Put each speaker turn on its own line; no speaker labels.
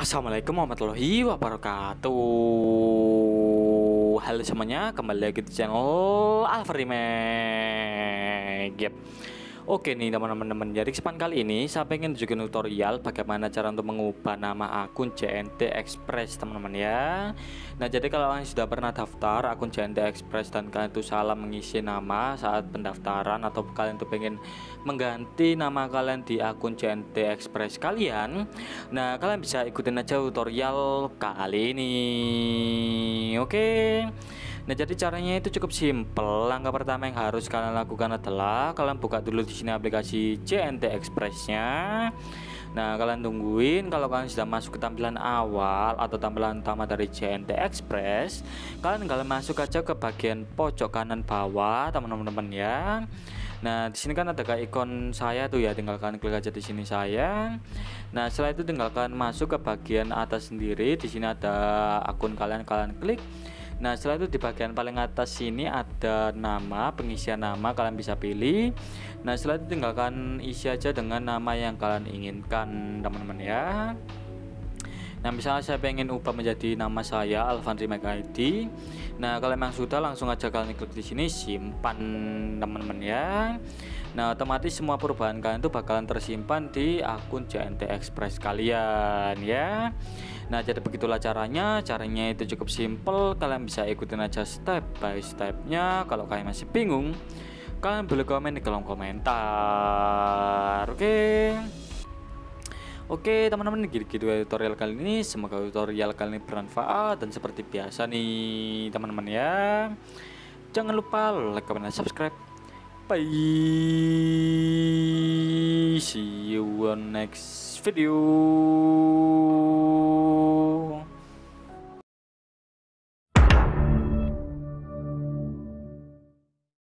Assalamualaikum warahmatullahi wabarakatuh. Halo semuanya, kembali lagi di channel Alfa Remake. Yep. Oke nih teman-teman, jadi kesempatan kali ini saya pengen tunjukin tutorial bagaimana cara untuk mengubah nama akun JNT Express teman-teman ya. Nah jadi kalau kalian sudah pernah daftar akun JNT Express dan kalian tuh salah mengisi nama saat pendaftaran, atau kalian tuh pengen mengganti nama kalian di akun JNT Express kalian, nah kalian bisa ikutin aja tutorial kali ini. Oke. Nah, jadi caranya itu cukup simpel. Langkah pertama yang harus kalian lakukan adalah kalian buka dulu di sini aplikasi JNT Express-nya. Nah, kalian tungguin kalau kalian sudah masuk ke tampilan awal atau tampilan utama dari JNT Express, kalian masuk aja ke bagian pojok kanan bawah, teman-teman ya. Nah, di sini kan ada kayak ikon saya tuh ya, tinggal kalian klik aja di sini saya. Nah, setelah itu tinggal kalian masuk ke bagian atas sendiri. Di sini ada akun kalian klik. Nah, setelah itu di bagian paling atas sini ada nama, pengisian nama, kalian bisa pilih. Nah, setelah itu tinggalkan isi aja dengan nama yang kalian inginkan, teman-teman ya. Nah, misalnya saya pengen ubah menjadi nama saya Alfa Remake ID. Nah, kalau memang sudah, langsung aja kalian klik di sini simpan, teman-teman ya. Nah, otomatis semua perubahan kalian itu bakalan tersimpan di akun JNT Express kalian ya. Nah, jadi begitulah caranya. Caranya itu cukup simple. Kalian bisa ikutin aja step by stepnya. Kalau kalian masih bingung, kalian boleh komen di kolom komentar. Oke teman-teman, gitu tutorial kali ini. Semoga tutorial kali ini bermanfaat. Dan seperti biasa nih teman-teman ya, jangan lupa like, comment, dan subscribe. Bye. See you on next video.